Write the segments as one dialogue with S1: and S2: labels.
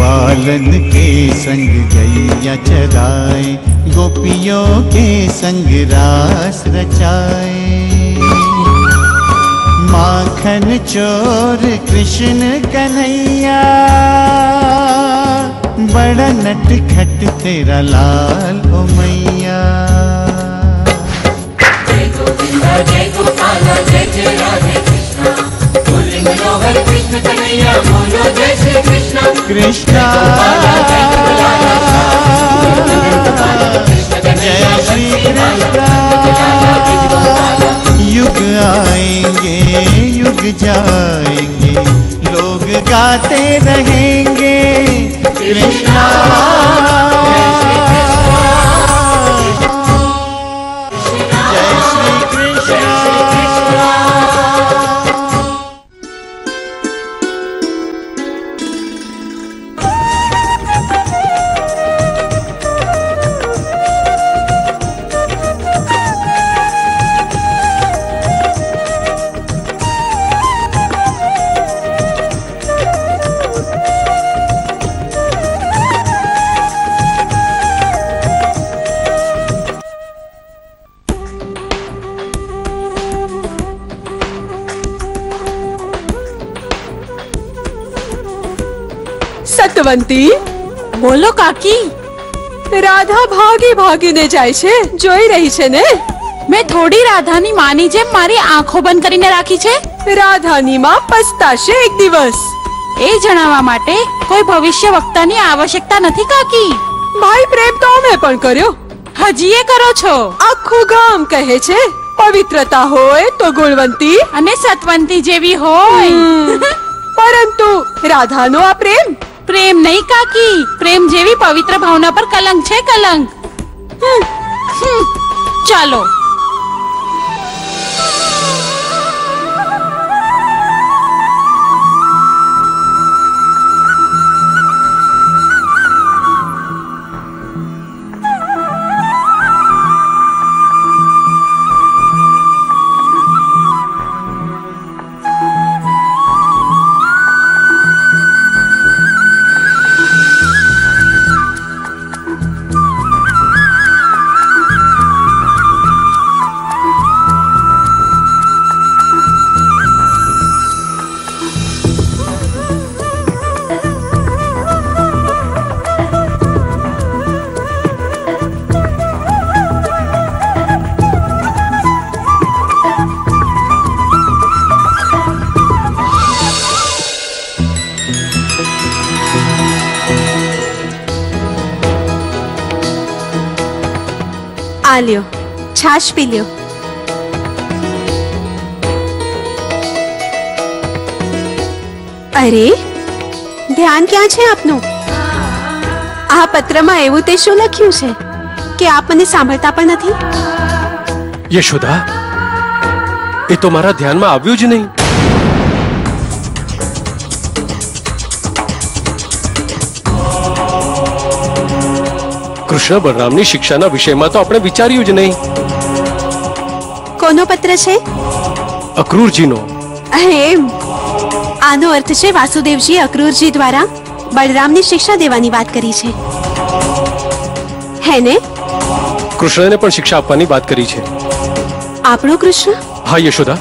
S1: ग्वालन के संग गैया चराए, गोपियों के संग रास रचाए। माखन चोर कृष्ण कन्हैया, बड़ा नटखट तेरा लाल ओ मैया।
S2: जय गोविंदा जय गोपाला जय जय राधे कृष्णा, बोले मनोहर कृष्ण कन्हैया बोलो जय श्री कृष्णा।
S1: कृष्णा जय श्री कृष्णा। युग आएंगे युग जाएंगे, लोग गाते रहेंगे कृष्णा। जय श्री कृष्णा।
S3: સતવંતી,
S4: બોલો કાકી।
S3: રાધા ભાગી ભાગીને જાય છે, જોઈ રહી છે ને?
S4: મેં થોડી રાધાની માની જેમ મારી આંખો બંધ કરીને રાખી છે।
S3: રાધાની માં પસ્તાશે એક દિવસ।
S4: એ જણાવવા માટે કોઈ ભવિષ્ય વક્તાની આવશ્યકતા નથી કાકી।
S3: ભાઈ પ્રેમ તો અમે પણ કર્યો,
S4: હજી એ કરો છો।
S3: આખું ગામ કહે છે પવિત્રતા હોય તો ગુણવંતી
S4: અને સત્વંતી જેવી હોય।
S3: પરંતુ રાધાનો આ પ્રેમ
S4: પ્રેમ નહીં કાકી, પ્રેમ જેવી પવિત્ર ભાવના પર કલંક છે, કલંક। ચાલો।
S3: આ લ્યો, છાશ પી લ્યો। અરે ધ્યાન ક્યાં છે આપનું? આ પત્રમાં એવું તે શું લખ્યું છે કે આપ મને સાંભળતા પણ નથી?
S5: યશોદા, એ તો મારા ધ્યાનમાં આવ્યું જ નહીં। કૃષ્ણ બલરામની શિક્ષાના વિષયમાં તો આપણે વિચાર્યું જ નહીં।
S3: કોનો પત્ર છે?
S5: અક્રૂરજીનો।
S3: એમ, આનો અર્થ છે વાસુદેવજી અક્રૂરજી દ્વારા બલરામની શિક્ષા દેવાની વાત કરી છે, હે ને?
S5: કૃષ્ણને પણ શિક્ષા આપવાની વાત કરી છે।
S3: આપણો કૃષ્ણ?
S5: હા યશોદા,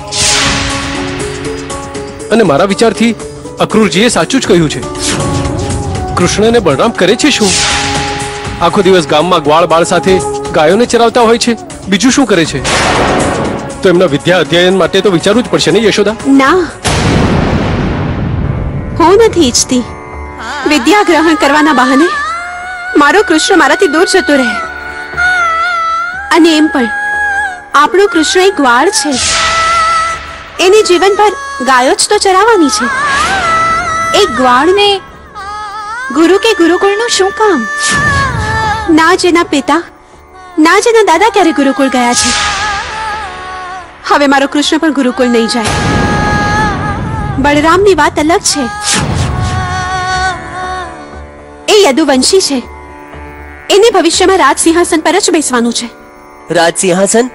S5: અને મારા વિચારથી અક્રૂરજીએ સાચું જ કહ્યું છે। કૃષ્ણ અને બલરામ કરે છે શું? આખો દિવસ ગામમાં ગ્વાળ બાળ સાથે ગાયોને ચરાવતા હોય છે, બીજું શું કરે છે? તો એમના વિદ્યા અધ્યયન માટે તો વિચારવું જ પડશે ને યશોદા?
S3: ના, હું નથી ઈચ્છતી વિદ્યા ગ્રહણ કરવાના બહાને મારો કૃષ્ણ મારાથી દૂર જતો રહે। અને એમ પણ આપણો કૃષ્ણ એક ગ્વાળ છે, એને જીવનભર ગાયો જ તો ચરાવવાની છે। એક ગ્વાળને ગુરુ કે ગુરુકુળનું શું કામ? ના જેના પિતા ના જેના દાદા ક્યારે ગુરુકુળ ગયા છે, હવે મારો કૃષ્ણ પણ ગુરુકુળ નહીં જાય। બલરામની વાત અલગ છે, એ યદુવંશી છે, એને ભવિષ્યમાં રાજ સિંહાસન પર જ બેસવાનું છે।
S6: રાજ સિંહાસન?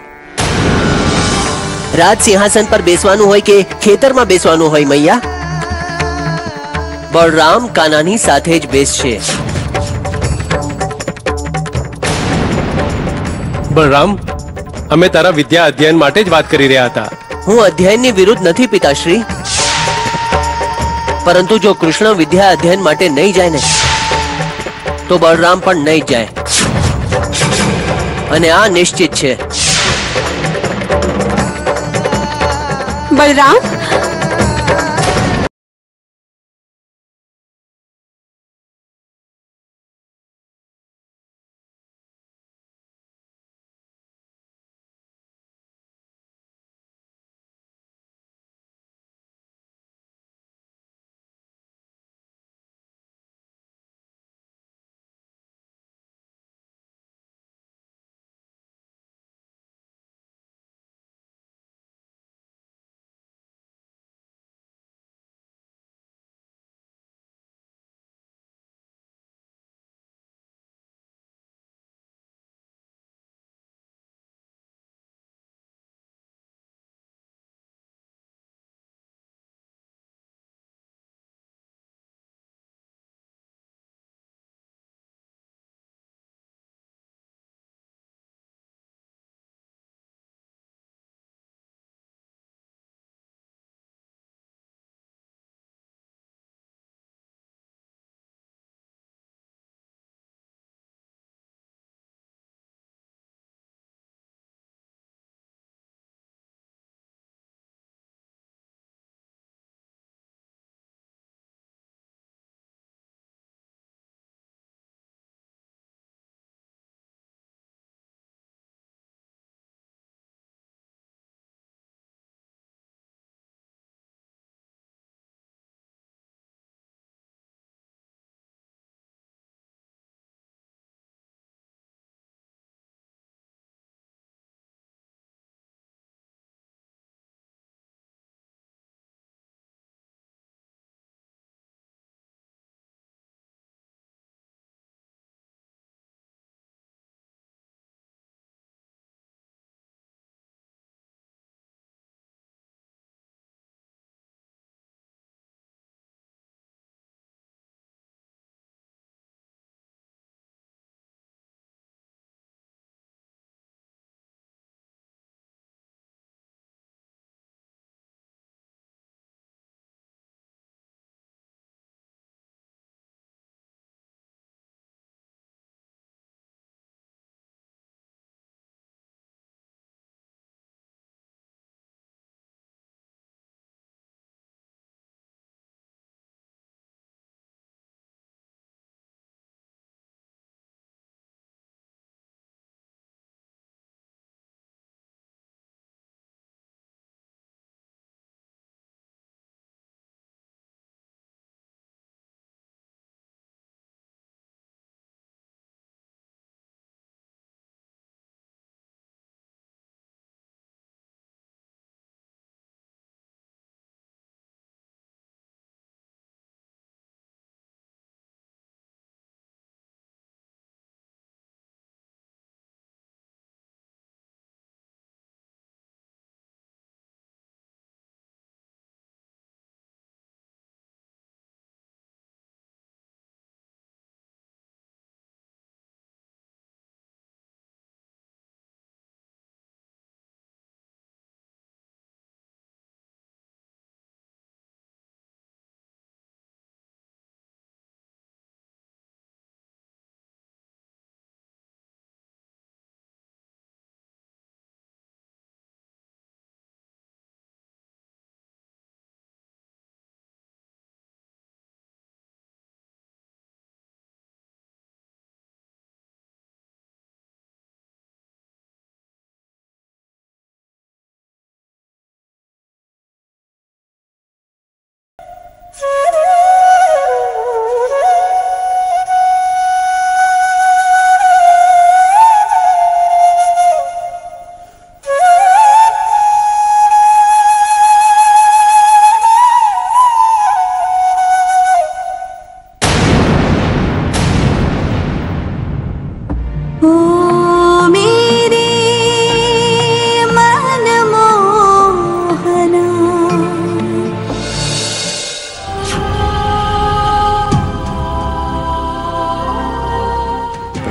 S6: રાજ સિંહાસન પર બેસવાનું હોય કે ખેતરમાં બેસવાનું હોય મૈયા? બળરામ કાનાની સાથે જ બેસશે.
S5: બલરામ, અમે તારા વિદ્યા અધ્યયન માટે જ વાત કરી રહ્યા હતા.
S6: હું અધ્યયનની વિરુદ્ધ નથી પિતાશ્રી, પરંતુ જો કૃષ્ણ વિદ્યા અધ્યયન માટે નહીં જાય ને તો બળરામ પણ નહીં જાય, અને આ નિશ્ચિત છે.
S3: બલરામ,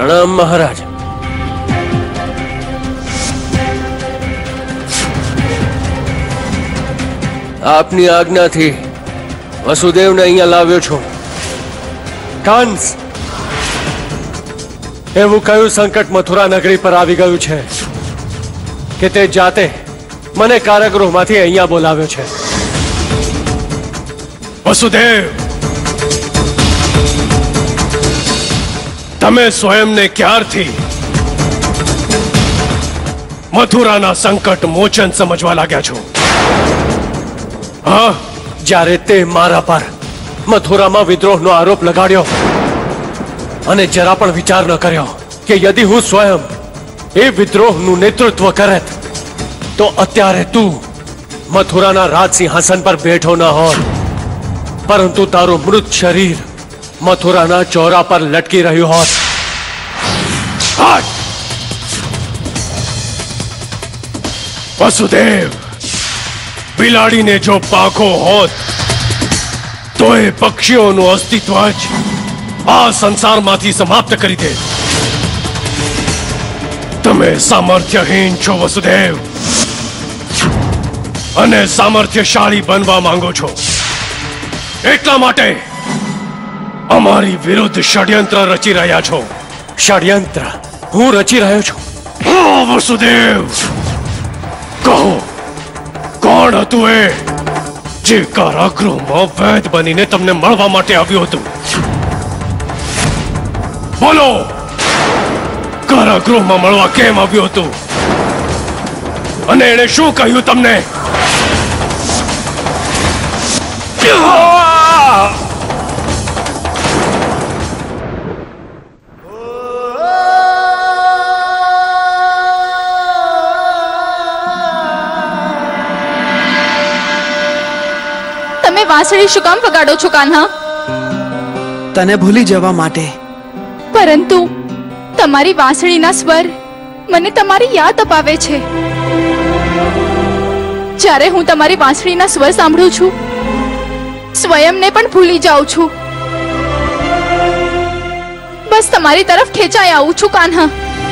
S6: પ્રણામ મહારાજ. આપની આજ્ઞાથી વસુદેવને અહીંયા લાવ્યો છું. કંસ, એવું કયું સંકટ મથુરા નગરી પર આવી ગયું છે કે તે જાતે મને કારાગૃહમાંથી અહીંયા બોલાવ્યો છે?
S5: વસુદેવ, તમે સ્વયંને ક્યારથી મથુરાના સંકટ મોચન સમજવા લાગ્યા છો? હા,
S6: જ્યારે તે મારા પર મથુરામાં વિદ્રોહનો આરોપ લગાડ્યો અને જરા પણ વિચાર ન કર્યો કે યદિ હું સ્વયં એ વિદ્રોહનું નેતૃત્વ કરત તો અત્યારે તું મથુરાના રાજ સિંહાસન પર બેઠો ન હોત, પરંતુ તારું મૃત શરીર મથુરાના ચોરા પર લટકી રહ્યું હોત.
S5: વસુદેવ, બિલાડીને જો પાંખો હોત તો એ પક્ષીઓનું અસ્તિત્વ જ આ સંસારમાંથી સમાપ્ત કરી દે. તમે સામર્થ્યહીન છો વસુદેવ, અને સામર્થ્યશાળી બનવા માંગો છો. એટલા માટે અમારી વિરુદ્ધ ષડયંત્ર રચી રહ્યા છો.
S6: ષડયંત્ર હું રચી રહ્યો છું?
S5: વસુદેવ, કહો, કોણ હતું એ જે કારાગૃહમાં વૈદ બનીને તમને મળવા માટે આવ્યું હતું? બોલો, કારાગૃહમાં મળવા કેમ આવ્યું હતું અને એણે શું કહ્યું તમને?
S4: તમે વાંસળી શું કામ વગાડો છો કાન્હા?
S7: તને ભૂલી જવા માટે.
S4: પરંતુ તમારી વાંસળીના સ્વર મને તમારી યાદ અપાવે છે. જ્યારે હું તમારી વાંસળીના સ્વર સાંભળું છું, સ્વયંને પણ ભૂલી જાઉં છું. બસ તમારી તરફ ખેંચાઈ આવું છું કાન્હા.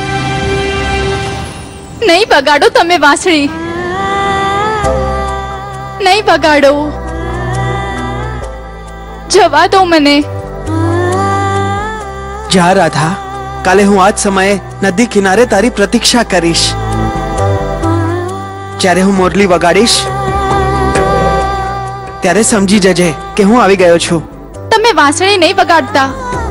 S4: નહીં બગાડો તમે વાંસળી, નહીં બગાડો. જવા દો મને.
S7: જા રાધા, કાલે હું આજ સમયે નદી કિનારે તારી પ્રતીક્ષા કરીશ. જ્યારે હું મોરલી વગાડીશ ત્યારે સમજી જજે કે હું આવી ગયો છું.
S4: તમે વાંસળી નહીં વગાડતા,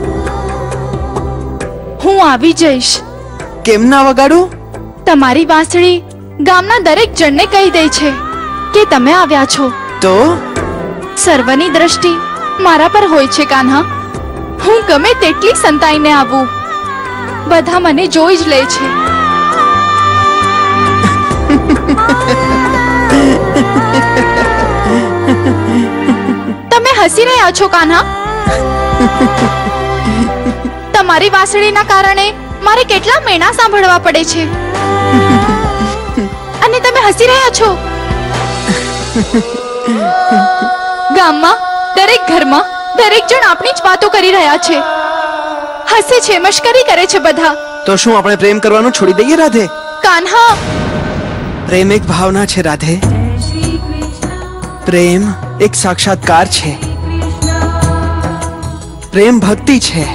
S4: હું આવી જઈશ.
S7: કેમ ના વગાડું?
S4: તમારી વાંસળી ગામના દરેક જણને કહી દે છે કે તમે આવ્યા છો.
S7: તો
S4: સર્વની દ્રષ્ટિ મારા પર હોય છે કાન્હા. હું ગમે તેટલી સંતાઈને આવું, બધા મને જોઈ જ લે છે. તમે હસી રહ્યા છો કાન્હા? તમારી વાંસળીના કારણે મારે કેટલા મેણા સાંભળવા પડે છે અને તમે હસી રહ્યા છો. ગામમાં દરેક ઘરમાં દરેક જણ આપણી જ વાતો કરી રહ્યા છે, હસે છે, મશ્કરી કરે છે બધા.
S7: તો શું આપણે પ્રેમ કરવાનું છોડી દઈએ રાધે?
S4: કાન્હા,
S7: પ્રેમ એક ભાવના છે રાધે. પ્રેમ એક સાક્ષાત્કાર છે. પ્રેમ ભક્તિ છે.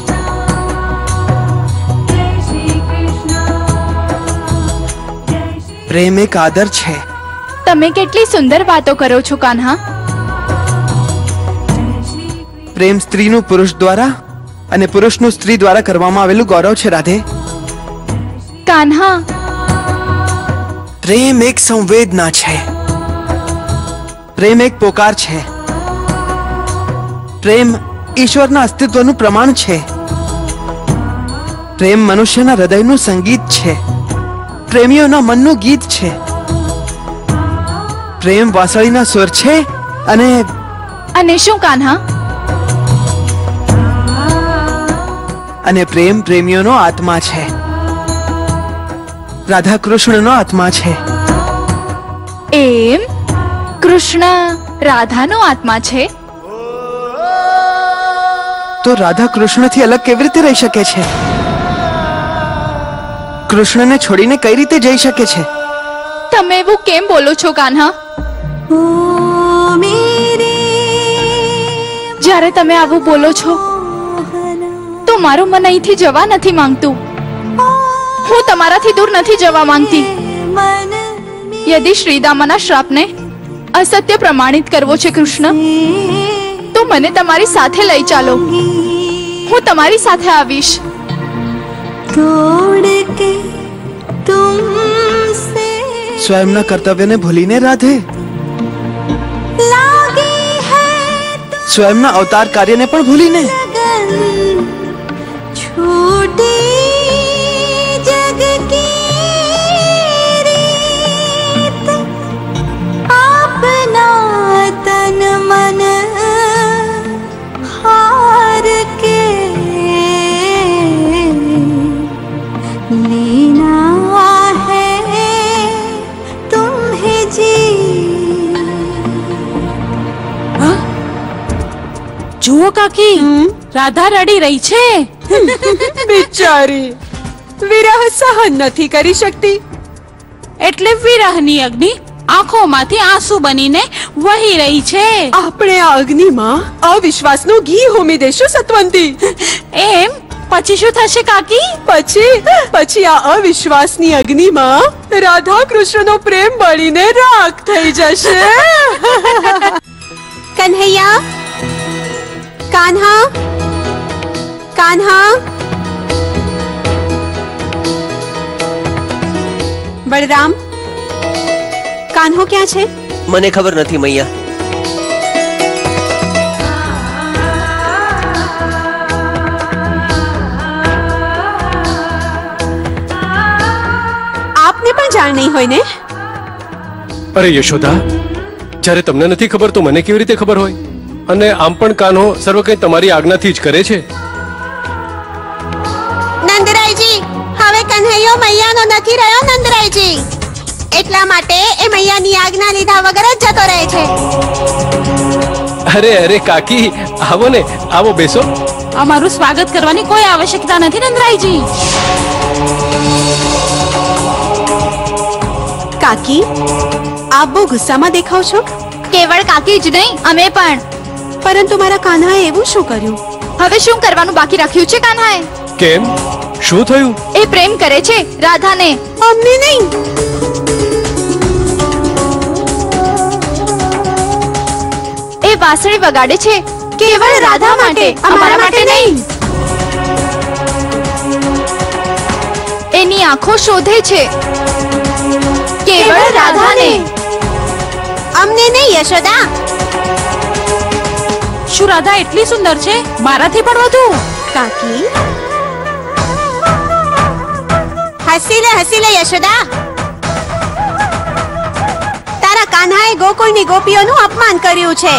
S7: પ્રેમ એક આદર છે.
S4: તમે કેટલી સુંદર વાતો કરો છો કાન્હા.
S7: પ્રેમ સ્ત્રીનું પુરુષ દ્વારા અને પુરુષનું સ્ત્રી દ્વારા કરવામાં આવેલું ગૌરવ છે રાધે.
S4: કાન્હા,
S7: પ્રેમ એક સંવેદના છે. પ્રેમ એક પોકાર છે. પ્રેમ ઈશ્વરના અસ્તિત્વનું પ્રમાણ છે. પ્રેમ મનુષ્યના હૃદયનું સંગીત છે. પ્રેમીઓના મનનું ગીત છે. પ્રેમ વાંસળીના સ્વર છે
S4: અને શું કાન્હા?
S7: અને પ્રેમ પ્રેમીઓનો આત્મા છે. રાધા કૃષ્ણનો આત્મા છે.
S4: એમ? કૃષ્ણ રાધાનો આત્મા છે?
S7: તો રાધા કૃષ્ણથી અલગ કેવી રીતે રહી શકે છે? કૃષ્ણને છોડીને કઈ રીતે જઈ શકે છે?
S4: તમે એવું કેમ બોલો છો કાન્હા? જ્યારે તમે આવું બોલો છો તો મારું મન અહીંથી જવા નથી માંગતું. હું તમારાથી દૂર નથી જવા માંગતી. યદિ શ્રીદામાના શ્રાપને અસત્ય પ્રમાણિત કરવો છે કૃષ્ણ, તો મને તમારી સાથે લઈ ચાલો. હું તમારી સાથે આવીશ.
S7: સ્વયંના કર્તવ્યને ભૂલીને રાધે, સ્વયંના અવતાર કાર્યને પણ ભૂલીને
S8: જુઓ કાકી, રાધા રડી રહી છે.
S3: બિચારી વિરહ સહન નથી કરી શકતી,
S8: એટલે વિરહની અગ્નિ આંખોમાંથી આંસુ બનીને વહી રહી છે.
S3: આપણે આ અગ્નિમાં અવિશ્વાસનું ઘી હોમી દેશું સત્વંતી.
S8: એમ પછી શું થશે કાકી?
S3: પછી આ અવિશ્વાસની અગ્નિમાં રાધા કૃષ્ણનો પ્રેમ બળીને રાખ થઈ જશે.
S9: કન્હૈયા, કાન્હા, કાન્હા, બળરામ, કાન્હો ક્યાં છે?
S10: મને ખબર નથી મૈયા.
S3: આપને પણ જાણ નહીં હોય ને?
S5: અરે યશોદા, જ્યારે તમને નથી ખબર તો મને કેવી રીતે ખબર હોય? અને આમ પણ કાન્હો સર્વ કંઈ તમારી આજ્ઞાથી જ કરે છે.
S9: નંદરાયજી, હવે કન્હૈયો મૈયાનો નથી રહ્યો નંદરાયજી, એટલા માટે એ મૈયાની આજ્ઞા લીધા વગર જ જતો રહે છે.
S5: અરે અરે કાકી, આવો ને, આવો બેસો.
S8: અમારું સ્વાગત કરવાની કોઈ આવશ્યકતા નથી નંદરાયજી.
S3: કાકી, આપ બહુ ગુસ્સામાં દેખાવ છો.
S4: કેવળ કાકી જ નહીં, અમે પણ.
S3: પરંતુ મારા કાન્હાએ એવું શું કર્યું?
S4: હવે શું કરવાનું બાકી રાખ્યું છે કાન્હાએ?
S5: કેમ, શું થયું?
S4: એ પ્રેમ કરે છે રાધાને.
S3: અમને નહીં.
S4: એ વાંસળી વગાડે છે કેવળ રાધા માટે, અમારા માટે નહીં. એની આંખો શોધે છે કેવળ રાધાને,
S9: અમને નહીં યશોદા.
S8: શું રાધા એટલી સુંદર છે? મારાથી પણ વધુ.
S3: કાકી,
S9: હસી લે યશોદા. તારા કાન્હાએ ગોકુળની ગોપીઓનું અપમાન કર્યું છે,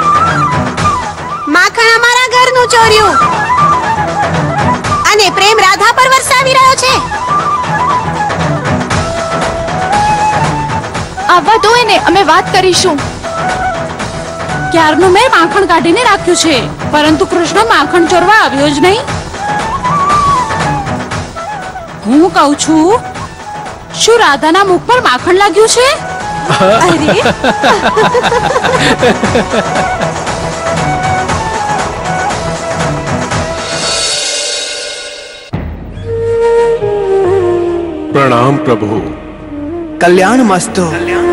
S9: માખણ અમારા ઘરનું ચોર્યું અને પ્રેમ રાધા પર વરસાવી રહ્યો છે.
S4: આવવા દો એને, અમે વાત કરીશું.
S8: ક્યારનું મેં માખણ કાઢીને રાખ્યું છે, પરંતુ કૃષ્ણ માખણ ચોરવા આવ્યો જ નહીં. હું કહું છું, શું રાધાના મુખ પર માખણ લાગ્યું છે?
S3: અરે
S5: પ્રણામ પ્રભુ.
S7: કલ્યાણ મસ્તો.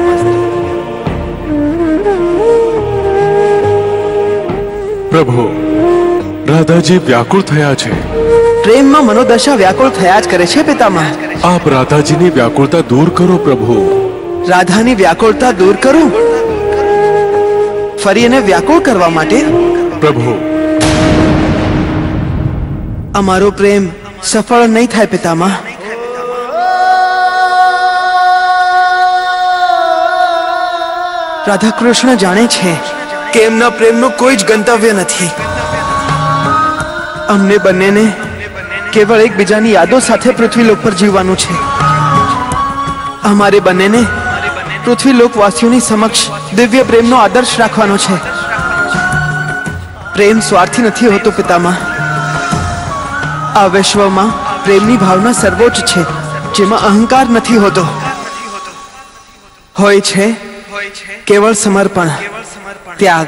S5: પ્રભુ, રાધાજી વ્યાકુળ થયા છે.
S7: પ્રેમમાં મનોદશા વ્યાકુળ થયા જ કરે છે પિતામહ.
S5: આપ રાધાજીની વ્યાકુળતા દૂર કરો પ્રભુ.
S7: રાધાની વ્યાકુળતા દૂર કરું, ફરી એને વ્યાકુળ કરવા માટે?
S5: પ્રભુ,
S7: અમારો પ્રેમ સફળ નહીં થાય પિતામહ. રાધા કૃષ્ણ જાણે છે કે એમના પ્રેમનું કોઈ જ ગંતવ્ય નથી. અમને બંનેને કેવળ એકબીજાની યાદો સાથે પૃથ્વીલોક પર જીવવાનું છે. અમારે બંનેને પૃથ્વીલોકવાસીઓની સમક્ષ દિવ્ય પ્રેમનો આદર્શ રાખવાનો છે. પ્રેમ સ્વાર્થી નથી હોતો પિતામહ. આ વિશ્વમાં પ્રેમની ભાવના સર્વોચ્ચ છે. જેમાં અહંકાર નથી હોતો, હોય છે કેવળ સમર્પણ, ત્યાગ.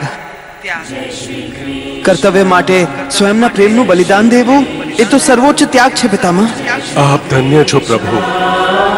S7: કર્તવ્ય માટે સ્વયંના પ્રેમનું બલિદાન દેવું એ તો સર્વોચ્ચ ત્યાગ છે પિતામહ.
S6: આપ ધન્ય છો પ્રભુ.